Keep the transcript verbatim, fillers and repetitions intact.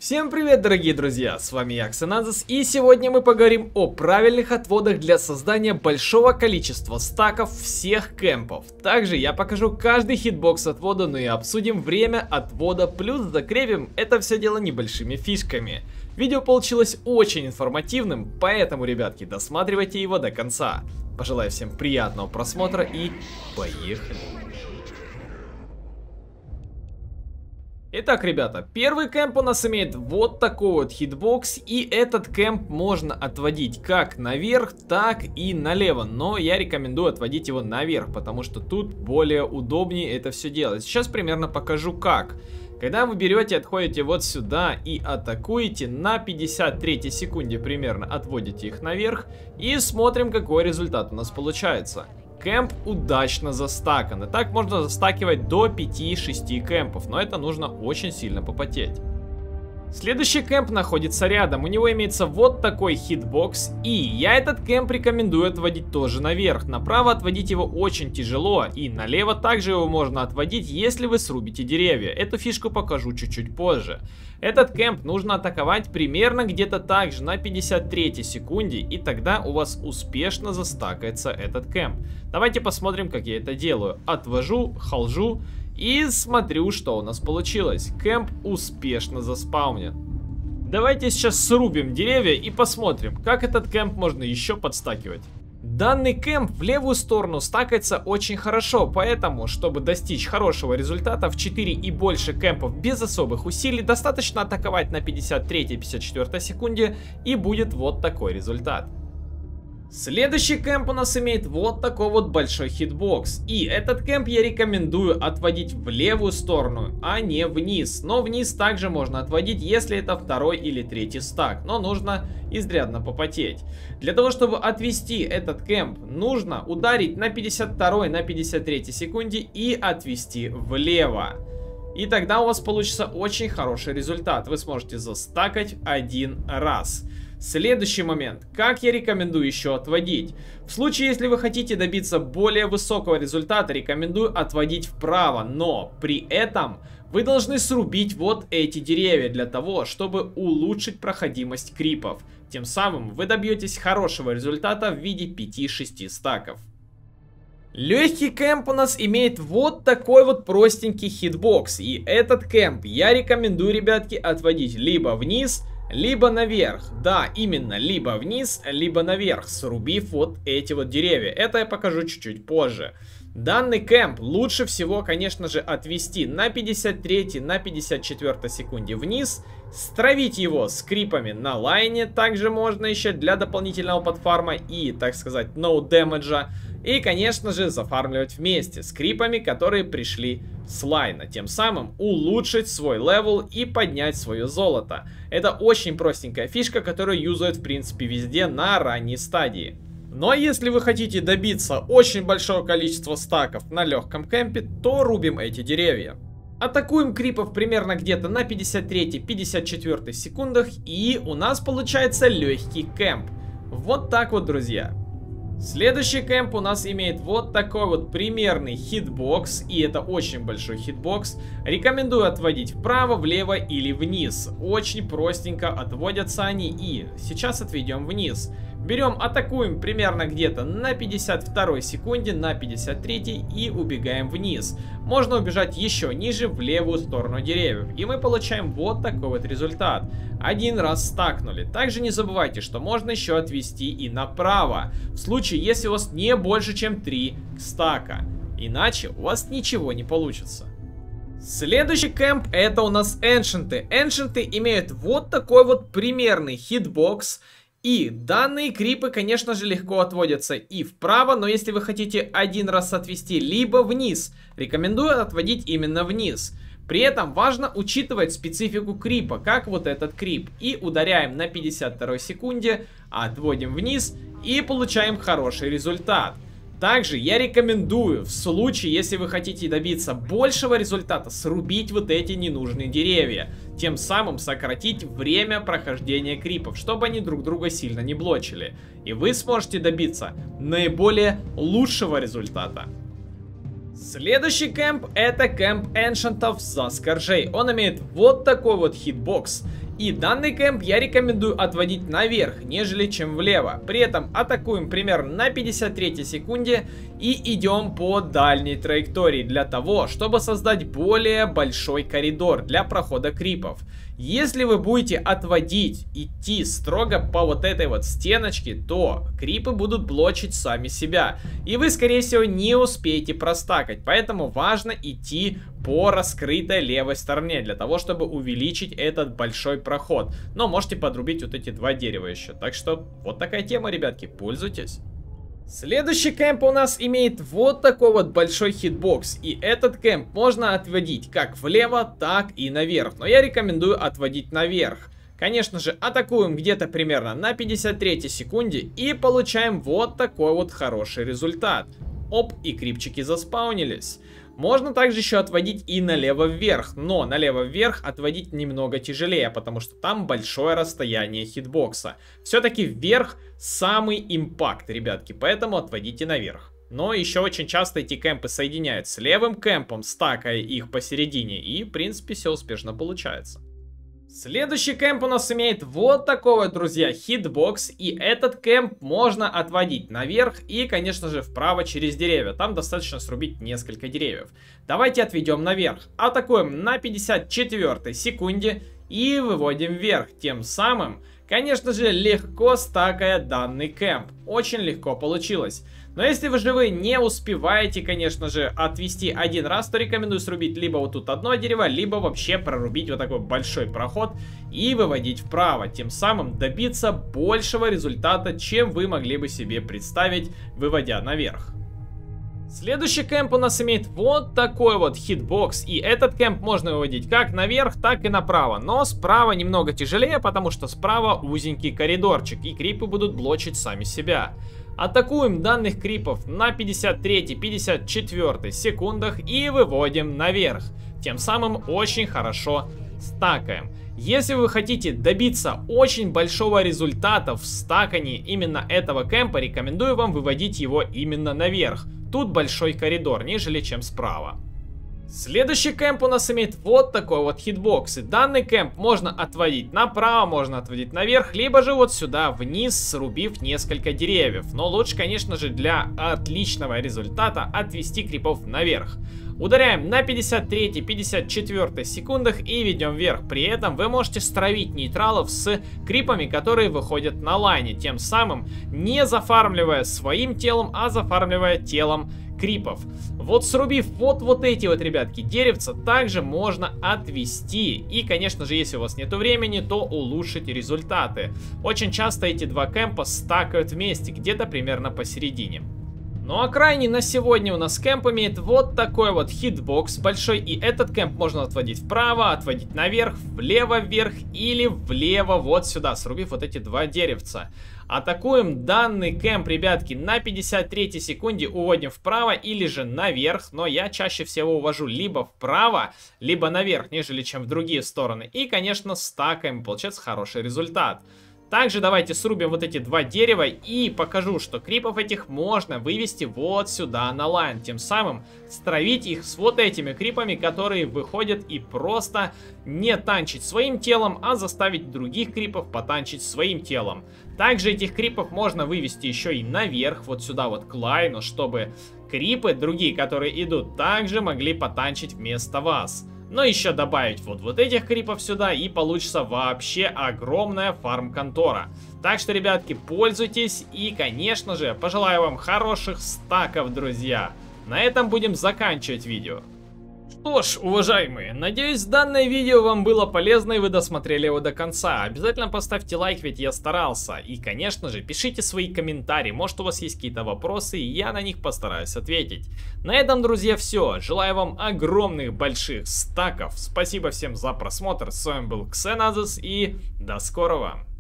Всем привет, дорогие друзья, с вами я, Xenazis, и сегодня мы поговорим о правильных отводах для создания большого количества стаков всех кемпов. Также я покажу каждый хитбокс отвода, ну и обсудим время отвода, плюс закрепим это все дело небольшими фишками. Видео получилось очень информативным, поэтому, ребятки, досматривайте его до конца. Пожелаю всем приятного просмотра и поехали! Итак, ребята, первый кемп у нас имеет вот такой вот хитбокс, и этот кемп можно отводить как наверх, так и налево, но я рекомендую отводить его наверх, потому что тут более удобнее это все делать. Сейчас примерно покажу как. Когда вы берете, отходите вот сюда и атакуете, на пятьдесят третьей секунде примерно отводите их наверх и смотрим, какой результат у нас получается. Кемп удачно застакан. И так можно застакивать до пяти-шести кемпов, но это нужно очень сильно попотеть. Следующий кемп находится рядом, у него имеется вот такой хитбокс, и я этот кемп рекомендую отводить тоже наверх. Направо отводить его очень тяжело, и налево также его можно отводить, если вы срубите деревья. Эту фишку покажу чуть-чуть позже. Этот кемп нужно атаковать примерно где-то так же на пятьдесят третьей секунде, и тогда у вас успешно застакается этот кемп. Давайте посмотрим, как я это делаю. Отвожу, холжу. И смотрю, что у нас получилось. Кемп успешно заспаунен. Давайте сейчас срубим деревья и посмотрим, как этот кемп можно еще подстакивать. Данный кемп в левую сторону стакается очень хорошо, поэтому, чтобы достичь хорошего результата в четыре и больше кемпов без особых усилий, достаточно атаковать на пятьдесят третьей — пятьдесят четвёртой секунде, и будет вот такой результат. Следующий кемп у нас имеет вот такой вот большой хитбокс, и этот кемп я рекомендую отводить в левую сторону, а не вниз. Но вниз также можно отводить, если это второй или третий стак, но нужно изрядно попотеть. Для того, чтобы отвести этот кемп, нужно ударить на пятьдесят второй — на пятьдесят третьей секунде и отвести влево. И тогда у вас получится очень хороший результат, вы сможете застакать один раз. Следующий момент. Как я рекомендую еще отводить? В случае, если вы хотите добиться более высокого результата, рекомендую отводить вправо. Но при этом вы должны срубить вот эти деревья для того, чтобы улучшить проходимость крипов. Тем самым вы добьетесь хорошего результата в виде пяти-шести стаков. Легкий кемп у нас имеет вот такой вот простенький хитбокс. И этот кемп я рекомендую, ребятки, отводить либо вниз, либо наверх. Да, именно либо вниз, либо наверх, срубив вот эти вот деревья. Это я покажу чуть-чуть позже. Данный кемп лучше всего, конечно же, отвести на пятьдесят третьей — на пятьдесят четвёртой секунде вниз, стравить его с крипами на лайне, также можно еще для дополнительного подфарма и, так сказать, ноу дэмэджа. И, конечно же, зафармливать вместе с крипами, которые пришли с лайна. Тем самым улучшить свой левел и поднять свое золото. Это очень простенькая фишка, которую юзают, в принципе, везде на ранней стадии. Но если вы хотите добиться очень большого количества стаков на легком кемпе, то рубим эти деревья. Атакуем крипов примерно где-то на пятьдесят третьей — пятьдесят четвёртой секундах, и у нас получается легкий кемп. Вот так вот, друзья. Следующий кемп у нас имеет вот такой вот примерный хитбокс, и это очень большой хитбокс. Рекомендую отводить вправо, влево или вниз. Очень простенько отводятся они, и сейчас отведем вниз. Берем, атакуем примерно где-то на пятьдесят второй секунде, на пятьдесят третьей и убегаем вниз. Можно убежать еще ниже, в левую сторону деревьев. И мы получаем вот такой вот результат. Один раз стакнули. Также не забывайте, что можно еще отвести и направо. В случае, если у вас не больше, чем три стака. Иначе у вас ничего не получится. Следующий кемп — это у нас эншенты. Эншенты имеют вот такой вот примерный хитбокс. И данные крипы, конечно же, легко отводятся и вправо, но если вы хотите один раз отвести либо вниз, рекомендую отводить именно вниз. При этом важно учитывать специфику крипа, как вот этот крип. И ударяем на пятьдесят второй секунде, отводим вниз и получаем хороший результат. Также я рекомендую, в случае, если вы хотите добиться большего результата, срубить вот эти ненужные деревья. Тем самым сократить время прохождения крипов, чтобы они друг друга сильно не блочили. И вы сможете добиться наиболее лучшего результата. Следующий кемп — это кемп эншентов за скоржей. Он имеет вот такой вот хитбокс. И данный кемп я рекомендую отводить наверх, нежели чем влево. При этом атакуем примерно на пятьдесят третьей секунде и идем по дальней траектории для того, чтобы создать более большой коридор для прохода крипов. Если вы будете отводить, идти строго по вот этой вот стеночке, то крипы будут блочить сами себя. И вы, скорее всего, не успеете простакать. Поэтому важно идти по раскрытой левой стороне, для того, чтобы увеличить этот большой проход. Но можете подрубить вот эти два дерева еще. Так что вот такая тема, ребятки, пользуйтесь. Следующий кемп у нас имеет вот такой вот большой хитбокс, и этот кемп можно отводить как влево, так и наверх, но я рекомендую отводить наверх. Конечно же, атакуем где-то примерно на пятьдесят третьей секунде и получаем вот такой вот хороший результат. Оп, и крипчики заспаунились. Можно также еще отводить и налево вверх, но налево вверх отводить немного тяжелее, потому что там большое расстояние хитбокса. Все-таки вверх самый импакт, ребятки, поэтому отводите наверх. Но еще очень часто эти кемпы соединяют с левым кемпом, стакая их посередине, и в принципе все успешно получается. Следующий кемп у нас имеет вот такой вот, друзья, хитбокс, и этот кемп можно отводить наверх и, конечно же, вправо через деревья. Там достаточно срубить несколько деревьев. Давайте отведем наверх. Атакуем на пятьдесят четвёртой секунде и выводим вверх. Тем самым, конечно же, легко стакая данный кемп. Очень легко получилось. Но если вы же вы не успеваете, конечно же, отвести один раз, то рекомендую срубить либо вот тут одно дерево, либо вообще прорубить вот такой большой проход и выводить вправо. Тем самым добиться большего результата, чем вы могли бы себе представить, выводя наверх. Следующий кемп у нас имеет вот такой вот хитбокс, и этот кемп можно выводить как наверх, так и направо, но справа немного тяжелее, потому что справа узенький коридорчик, и крипы будут блочить сами себя. Атакуем данных крипов на пятьдесят третьей — пятьдесят четвёртой секундах и выводим наверх. Тем самым очень хорошо стакаем. Если вы хотите добиться очень большого результата в стакании именно этого кемпа, рекомендую вам выводить его именно наверх. Тут большой коридор, нежели чем справа. Следующий кемп у нас имеет вот такой вот хитбокс. И данный кемп можно отводить направо, можно отводить наверх, либо же вот сюда вниз, срубив несколько деревьев. Но лучше, конечно же, для отличного результата отвести крипов наверх. Ударяем на пятьдесят третьей — пятьдесят четвёртой секундах и ведем вверх. При этом вы можете стравить нейтралов с крипами, которые выходят на лайне. Тем самым не зафармливая своим телом, а зафармливая телом крипов. Вот срубив вот, вот эти вот, ребятки, деревца, также можно отвести. И, конечно же, если у вас нет времени, то улучшить результаты. Очень часто эти два кемпа стакают вместе, где-то примерно посередине. Ну а крайний на сегодня у нас кемп имеет вот такой вот хитбокс большой, и этот кемп можно отводить вправо, отводить наверх, влево вверх или влево вот сюда, срубив вот эти два деревца. Атакуем данный кемп, ребятки, на пятьдесят третьей секунде, уводим вправо или же наверх, но я чаще всего увожу либо вправо, либо наверх, нежели чем в другие стороны. И, конечно, стакаем, получается хороший результат. Также давайте срубим вот эти два дерева и покажу, что крипов этих можно вывести вот сюда на лайн. Тем самым стравить их с вот этими крипами, которые выходят и просто не танчить своим телом, а заставить других крипов потанчить своим телом. Также этих крипов можно вывести еще и наверх, вот сюда вот к лайну, чтобы крипы другие, которые идут, также могли потанчить вместо вас. Но еще добавить вот, вот этих крипов сюда, и получится вообще огромная фарм-контора. Так что, ребятки, пользуйтесь и, конечно же, пожелаю вам хороших стаков, друзья. На этом будем заканчивать видео. Что ж, уважаемые, надеюсь, данное видео вам было полезно и вы досмотрели его до конца. Обязательно поставьте лайк, ведь я старался. И, конечно же, пишите свои комментарии, может у вас есть какие-то вопросы, и я на них постараюсь ответить. На этом, друзья, все. Желаю вам огромных больших стаков. Спасибо всем за просмотр. С вами был Xenazis и до скорого.